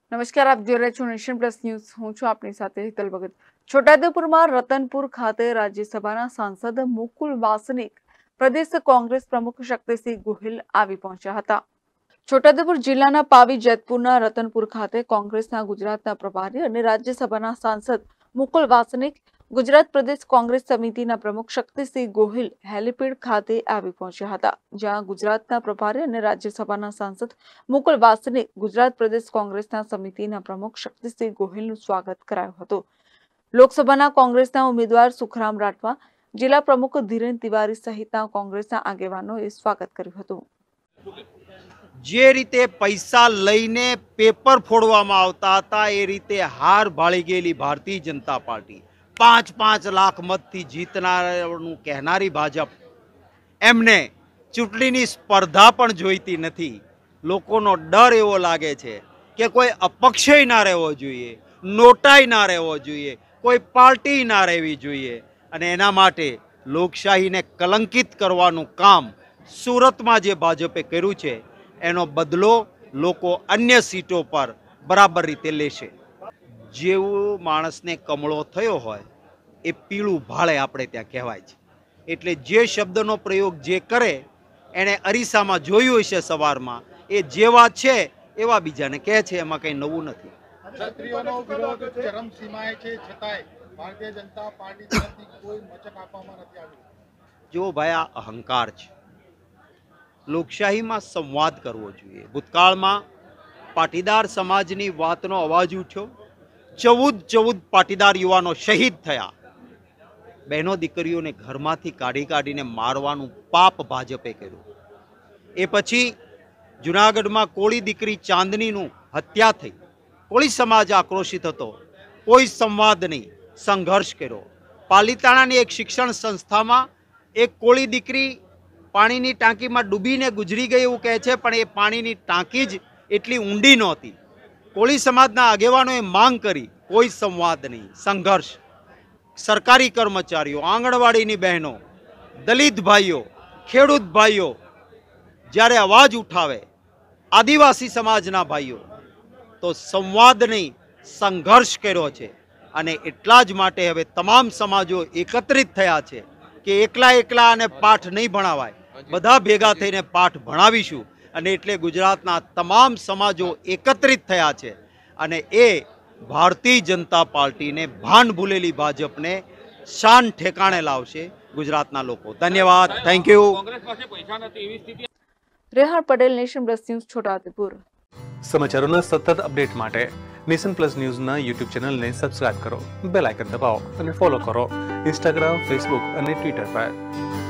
નમસ્કાર, આપ જોઈ રહ્યા છો નેશન પ્લસ ન્યૂઝ. હું છું આપની સાથે હિતલ ભગત. છોટાઉદેપુરમાં રતનપુર ખાતે રાજ્યસભાના સાંસદ મુકુલ વાસનિક, પ્રદેશ કોંગ્રેસ પ્રમુખ શક્તિસિંહ ગોહિલ આવી પહોંચ્યા હતા. છોટાઉદેપુર જિલ્લાના પાવી જેતપુરના રતનપુર ખાતે કોંગ્રેસના ગુજરાતના પ્રભારી અને રાજ્યસભાના સાંસદ મુકુલ વાસનિક, ગુજરાત પ્રદેશ કોંગ્રેસ સમિતિના પ્રમુખ શક્તિસિંહ ગોહિલ હેલીપેડ ખાતે આવી પહોંચ્યા હતા, જ્યાં ગુજરાતના પ્રભારી અને રાજ્યસભાના સાંસદ મુકુલ વાસનિક, ગુજરાત પ્રદેશ કોંગ્રેસના સમિતિના પ્રમુખ શક્તિસિંહ ગોહિલનું સ્વાગત કરાયું હતું. લોકસભાના કોંગ્રેસના ઉમેદવાર સુખરામ રાઠવા, જિલ્લા પ્રમુખ ધીરેન તિવારી સહિતના કોંગ્રેસના આગેવાનોએ સ્વાગત કર્યું હતું. જે રીતે પૈસા લઈને પેપર ફોડવામાં આવતા હતા એ રીતે હાર ભાળી ગયેલી ભારતીય જનતા પાર્ટી 5-5 લાખ મતથી જીતનારનું કહેનારી ભાજપ એમને ચૂંટણીની સ્પર્ધા પણ જોઈતી નથી. લોકોનો ડર એવો લાગે છે કે કોઈ અપક્ષય ના રહેવો જોઈએ, નોટાઈ ના રહેવો જોઈએ, કોઈ પાર્ટી ના રહેવી જોઈએ, અને એના માટે લોકશાહીને કલંકિત કરવાનું કામ સુરતમાં જે ભાજપે કર્યું છે એનો બદલો લોકો અન્ય સીટો પર બરાબર રીતે લેશે. જેવું માણસને કમળો થયો હોય એ પીળું ભાળે આપણે ત્યાં કહેવાય છે. એટલે જે શબ્દનો પ્રયોગ જે કરે એણે અરીસામાં જોયું હશે સવારમાં, એ જેવા છે એવા બીજાને કહે છે, એમાં કંઈ નવું નથી. ક્ષત્રિયોનો વિરોધ ચરમસીમાએ છે, છતાંય ભારતીય જનતા પાર્ટી તરફથી કોઈ મચક આપવામાં નથી આવી. જો ભાઈ, આ અહંકાર છે. લોકશાહીમાં સંવાદ કરવો જોઈએ. ભૂતકાળમાં પાટીદાર સમાજની વાતનો અવાજ ઉઠ્યો, 14 પાટીદાર યુવાનો શહીદ થયા. બહેનો દીકરીઓને ઘરમાંથી કાઢીને મારવાનું પાપ ભાજપે કર્યું. એ પછી જુનાગઢમાં કોળી દીકરી ચાંદનીનું હત્યા થઈ. કોળી સમાજ આક્રોશિત હતો, કોઈ સંવાદ નહીં, સંઘર્ષ કર્યો. પાલીતાણાની એક શિક્ષણ સંસ્થામાં એક કોળી દીકરી પાણીની ટાંકીમાં ડૂબીને ગુજરી ગઈ એવું કહે છે, પણ એ પાણીની ટાંકી જ એટલી ઊંડી નહોતી. કોળી સમાજના આગેવાનોએ માંગ કરી, કોઈ સંવાદ નહીં, સંઘર્ષ. સરકારી કર્મચારીઓ, આંગણવાડીની બહેનો, દલિત ભાઈઓ, ખેડૂત ભાઈઓ જ્યારે અવાજ ઉઠાવે, આદિવાસી સમાજના ભાઈઓ, તો સંવાદ નહીં, સંઘર્ષ કર્યો છે. અને એટલા જ માટે હવે તમામ સમાજો એકત્રિત થયા છે કે એકલા અને પાઠ નહીં ભણાવાય, બધા ભેગા થઈને પાઠ ભણાવીશું. અને એટલે ગુજરાતના તમામ સમાજો એકત્રિત થયા છે અને એ ભારતીય જનતા પાર્ટીને ભાન ભૂલેલી ભાજપને શાન ઠેકાણે લાવશે ગુજરાતના લોકો. ધન્યવાદ, thank you. Rehan Patel, nation plus news, Chhotaudepur. સમાચારોના સતત અપડેટ માટે નેશન પ્લસ ન્યૂઝના યુટ્યુબ ચેનલને સબસ્ક્રાઇબ કરો, બેલ આઇકન દબાવો અને ફોલો કરો ઇન્સ્ટાગ્રામ, ફેસબુક અને ટ્વિટર પર.